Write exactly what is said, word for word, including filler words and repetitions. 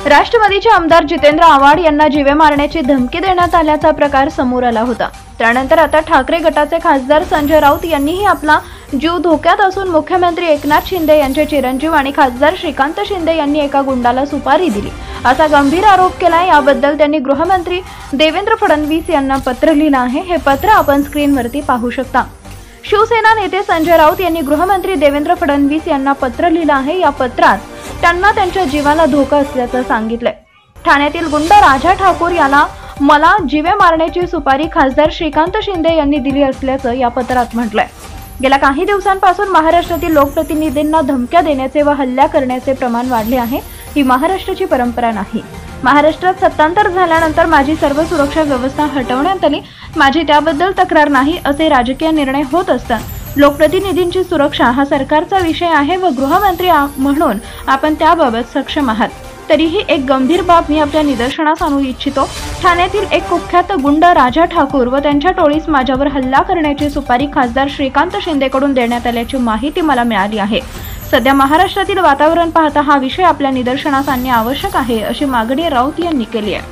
राष्ट्रवादीचे आमदार जितेंद्र आव्हाड यांना जीवे मारण्याची धमकी देण्यात आल्याचा प्रकार समोर आला होता। त्यानंतर आता ठाकरे गटाचे खासदार संजय राऊत यांनीही आपला जीव धोक्यात असून मुख्यमंत्री एकनाथ शिंदे यांचे चिरंजीव आणि खासदार श्रीकांत शिंदे यांनी एका गुंडाला सुपारी दिली असा गंभीर आरोप केला। याबद्दल त्यांनी गृहमंत्री देवेंद्र फडणवीस यांना पत्र लिहिलं आहे। हे पत्र आपण स्क्रीनवरती पाहू शकता। शिवसेना नेते संजय राऊत यांनी गृहमंत्री देवेंद्र फडणवीस यांना पत्र लिहिलं आहे। या पत्रात त्यांना त्यांच्या जीवाला धोका असल्याचं सांगितलंय। ठाण्यातील गुंड राजा ठाकूर याला मला जीवे मारण्याची सुपारी खासदार श्रीकांत शिंदे यांनी दिली असल्याचं या पत्रात म्हटलंय। गेल्या काही दिवसांपासून महाराष्ट्रातील लोकप्रतिनिधींना धमक्या देण्याचे व हल्ला करण्याचे प्रमाण वाढले आहे। ही महाराष्ट्राची परंपरा नाही। महाराष्ट्रात सत्तांतर झाल्यानंतर माझी सर्व सुरक्षा व्यवस्था हटवण्यात आली। माझी त्याबद्दल तक्रार नाही असे राजकीय निर्णय होत असतात। लोकप्रतिनिधींची सुरक्षा हा सरकारचा विषय आहे व गृहमंत्री म्हणून आपण त्याबाबत सक्षम आहात। तरीही एक गंभीर बाब मी आपल्या निदर्शनास आणू इच्छितो। ठाण्यातील एक कुख्यात गुंड राजा ठाकूर व त्यांच्या टोळीस माझ्यावर हल्ला करण्याची सुपारी खासदार श्रीकांत शिंदेकडून देण्यात आल्याची माहिती मला मिळाली आहे। सध्या महाराष्ट्रातील वातावरण पाहता हा विषय आपल्या निदर्शनास आणणे आवश्यक आहे अशी मागणी राऊत यांनी केली आहे।